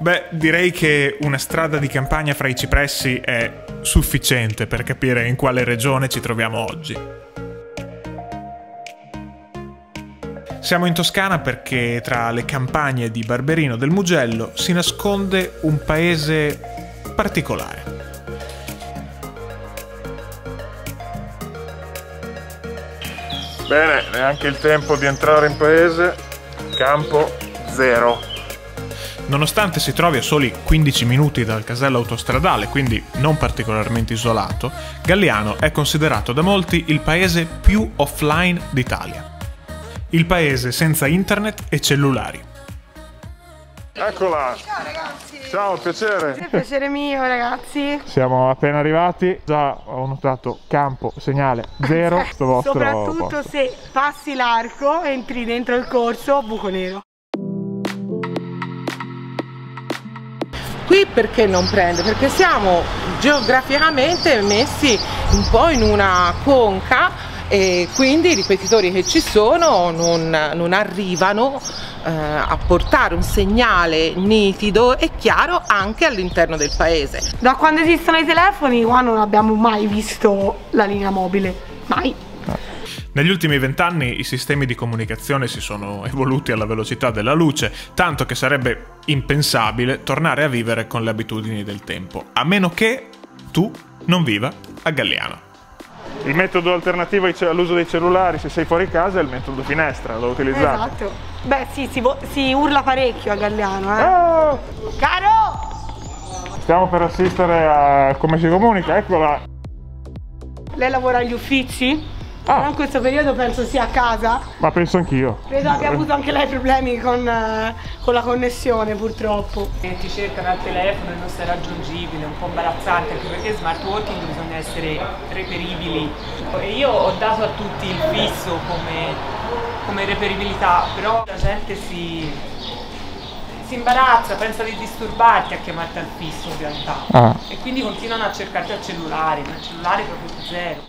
Beh, direi che una strada di campagna fra i cipressi è sufficiente per capire in quale regione ci troviamo oggi. Siamo in Toscana perché tra le campagne di Barberino del Mugello si nasconde un paese particolare. Bene, neanche il tempo di entrare in paese. Campo zero. Nonostante si trovi a soli 15 minuti dal casello autostradale, quindi non particolarmente isolato, Galliano è considerato da molti il paese più offline d'Italia. Il paese senza internet e cellulari. Eccola! Ciao ragazzi! Ciao, piacere! È piacere mio ragazzi! Siamo appena arrivati, già ho notato campo, segnale zero, sto vostro soprattutto posto. Se passi l'arco, entri dentro il corso, buco nero. Qui perché non prende? Perché siamo geograficamente messi un po' in una conca e quindi i ripetitori che ci sono non arrivano a portare un segnale nitido e chiaro anche all'interno del paese. Da quando esistono i telefoni qua non abbiamo mai visto la linea mobile, mai. Negli ultimi 20 anni i sistemi di comunicazione si sono evoluti alla velocità della luce, tanto che sarebbe impensabile tornare a vivere con le abitudini del tempo, a meno che tu non viva a Galliano. Il metodo alternativo all'uso dei cellulari se sei fuori casa è il metodo finestra, lo utilizzate? Esatto. Beh sì, si urla parecchio a Galliano, eh. Oh! Caro! Stiamo per assistere a come si comunica, eccola! Lei lavora agli uffici? Però in questo periodo penso sia a casa. Ma penso anch'io. Credo abbia avuto anche lei problemi con la connessione purtroppo. Ti cercano al telefono e non sei raggiungibile, è un po' imbarazzante anche perché smart working bisogna essere reperibili. E io ho dato a tutti il fisso come reperibilità, però la gente si imbarazza, pensa di disturbarti a chiamarti al fisso in realtà. E quindi continuano a cercarti al cellulare, ma il cellulare è proprio zero.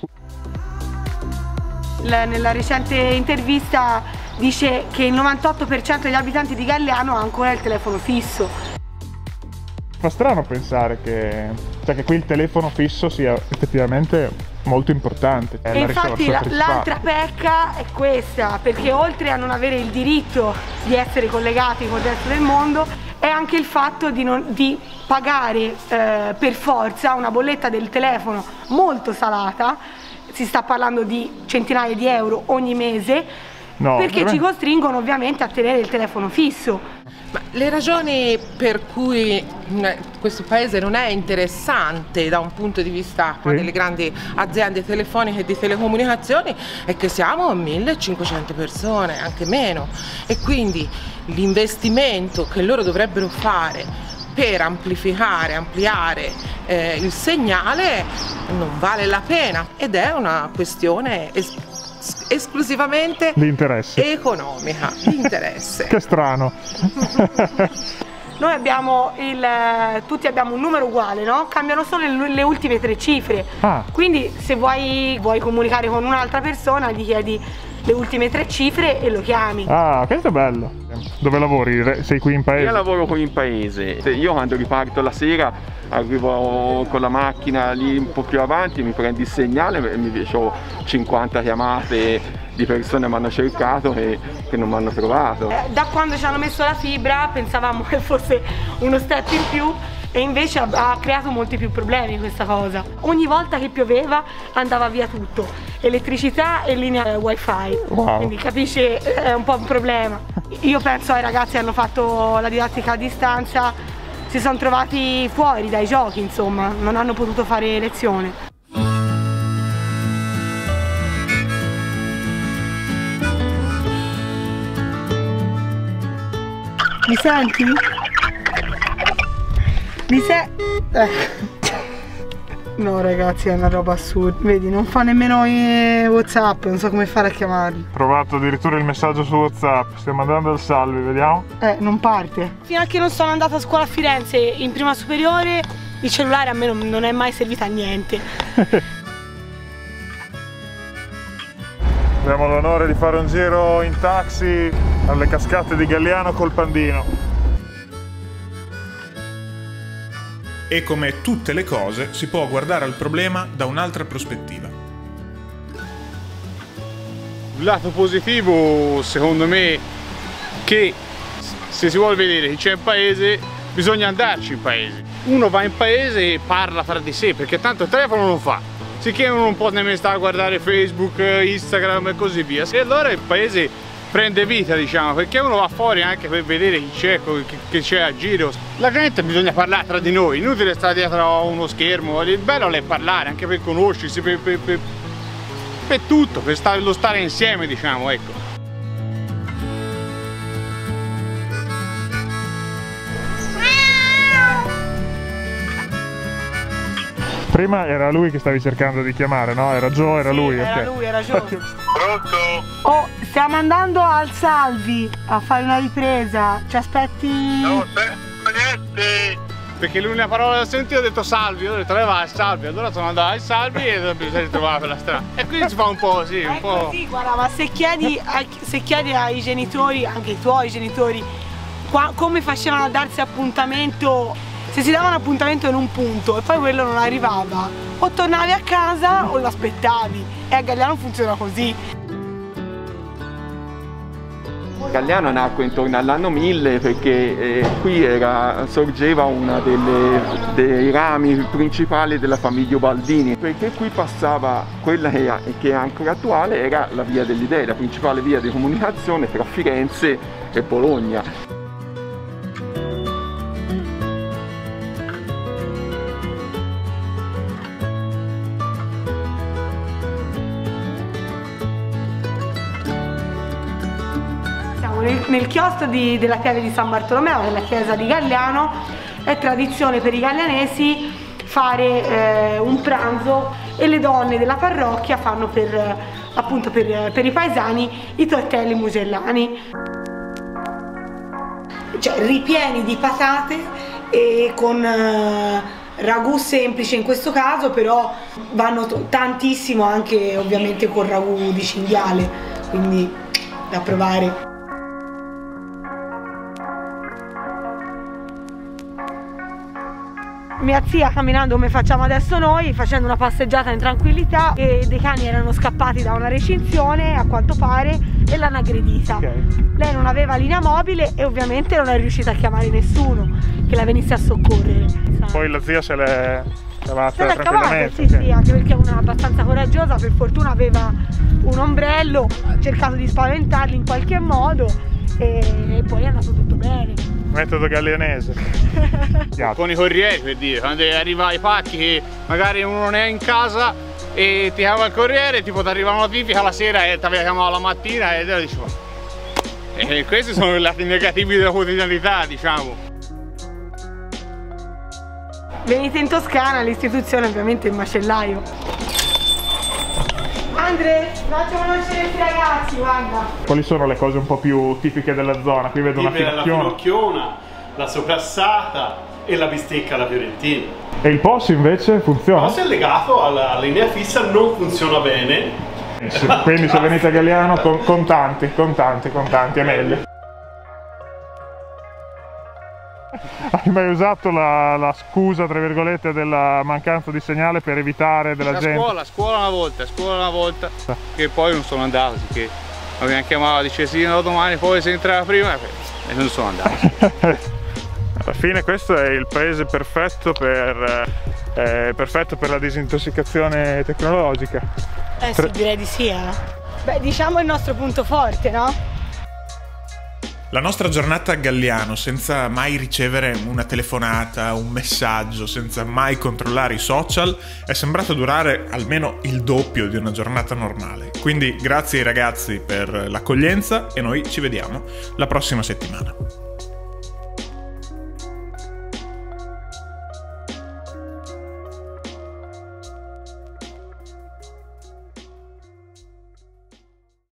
Nella recente intervista dice che il 98% degli abitanti di Galliano ha ancora il telefono fisso. Fa strano pensare che qui il telefono fisso sia effettivamente molto importante. E infatti l'altra pecca è questa, perché oltre a non avere il diritto di essere collegati con il resto del mondo, è anche il fatto di pagare per forza una bolletta del telefono molto salata. Si sta parlando di centinaia di euro ogni mese, perché ci costringono ovviamente a tenere il telefono fisso. Ma le ragioni per cui questo paese non è interessante da un punto di vista delle grandi aziende telefoniche e di telecomunicazioni è che siamo 1500 persone, anche meno, e quindi l'investimento che loro dovrebbero fare per ampliare il segnale non vale la pena ed è una questione esclusivamente di interesse economica, di interesse. Che strano. Noi abbiamo tutti abbiamo un numero uguale, no? Cambiano solo le ultime 3 cifre. Quindi se vuoi comunicare con un'altra persona gli chiedi le ultime 3 cifre e lo chiami. Questo è bello. Dove lavori? Sei qui in paese? Io lavoro qui in paese. Io quando riparto la sera arrivo con la macchina lì un po' più avanti, mi prendi il segnale e mi ho 50 chiamate di persone che mi hanno cercato e che non mi hanno trovato. Da quando ci hanno messo la fibra pensavamo che fosse uno step in più e invece ha creato molti più problemi questa cosa. Ogni volta che pioveva andava via tutto, elettricità e linea wifi, quindi capisci, è un po' un problema. Io penso ai ragazzi che hanno fatto la didattica a distanza, si sono trovati fuori dai giochi, insomma, non hanno potuto fare lezione. Mi senti? No ragazzi, è una roba assurda. Vedi, non fa nemmeno WhatsApp, non so come fare a chiamarli. Ho provato addirittura il messaggio su WhatsApp. Stiamo andando al salve, vediamo. Non parte. Fino a che non sono andata a scuola a Firenze in prima superiore, il cellulare a me non è mai servito a niente. Abbiamo l'onore di fare un giro in taxi alle cascate di Galliano col Pandino. e come tutte le cose si può guardare al problema da un'altra prospettiva. Il lato positivo, secondo me, che se si vuole vedere chi c'è in paese, bisogna andarci in paese. Uno va in paese e parla tra di sé, perché tanto il telefono non fa. Sicché uno non può nemmeno stare a guardare Facebook, Instagram e così via. E allora il paese prende vita, diciamo, perché uno va fuori anche per vedere chi c'è, che c'è a giro. La gente bisogna parlare tra di noi, inutile stare dietro a uno schermo. Il bello è parlare, anche per conoscersi, per tutto, per stare insieme, diciamo, ecco. Prima era lui che stavi cercando di chiamare, no? Era Joe, era lui. Era okay. lui, era Joe. Pronto? Oh, stiamo andando al Salvi a fare una ripresa. Ci aspetti? No, niente! Perché l'unica parola che ho sentito ho detto salvi, ho detto vai al Salvi, allora sono andato al Salvi e mi sono ritrovato per la strada. E quindi si fa un po' così, un po'. Così, guarda, ma se chiedi ai genitori, anche ai tuoi genitori, come facevano a darsi appuntamento. Se si dava un appuntamento in un punto e poi quello non arrivava, o tornavi a casa o lo aspettavi. E a Galliano funziona così. Galliano nacque intorno all'anno 1000 perché qui sorgeva una dei rami principali della famiglia Ubaldini, perché qui passava quella che è ancora attuale, era la via delle Idee, la principale via di comunicazione tra Firenze e Bologna. Nel chiostro della pieve di San Bartolomeo, della chiesa di Galliano, è tradizione per i gallianesi fare un pranzo e le donne della parrocchia fanno appunto per i paesani i tortelli mugellani, cioè ripieni di patate e con ragù semplice in questo caso, però vanno tantissimo anche ovviamente con ragù di cinghiale, quindi da provare. Mia zia camminando come facciamo adesso noi, facendo una passeggiata in tranquillità, e dei cani erano scappati da una recinzione a quanto pare e l'hanno aggredita. Okay. Lei non aveva linea mobile e ovviamente non è riuscita a chiamare nessuno che la venisse a soccorrere. Poi la zia se l'è cavata sì, tranquillamente. sì, anche perché è una abbastanza coraggiosa, per fortuna aveva un ombrello, ha cercato di spaventarli in qualche modo e poi è andato tutto bene. Metodo gallianese. Con i corrieri, per dire, quando arriva i pacchi che magari uno non è in casa e ti chiama il corriere, tipo ti arriva una notifica la sera e ti aveva chiamato la mattina e te lo dicevo. E questi sono i lati negativi della quotidianità, diciamo. Venite in Toscana, l'istituzione ovviamente è il macellaio. Andre, faccio conoscere questi ragazzi, guarda. Quali sono le cose un po' più tipiche della zona? Qui vedo una finocchiona, la soprassata e la bistecca alla fiorentina. E il POS invece funziona? Il POS è legato alla linea fissa, non funziona bene. Quindi se venite a Galliano contanti, è meglio. Hai mai usato la scusa, tra virgolette, della mancanza di segnale per evitare della gente? Scuola una volta, che poi non sono andato, che mi abbiamo chiamato, dice sì, no, domani poi si entrava prima e non sono andato. Alla fine questo è il paese perfetto per la disintossicazione tecnologica. Sì, direi di sì, Beh, diciamo il nostro punto forte, no? La nostra giornata a Galliano, senza mai ricevere una telefonata, un messaggio, senza mai controllare i social, è sembrata durare almeno il doppio di una giornata normale. Quindi grazie ai ragazzi per l'accoglienza e noi ci vediamo la prossima settimana.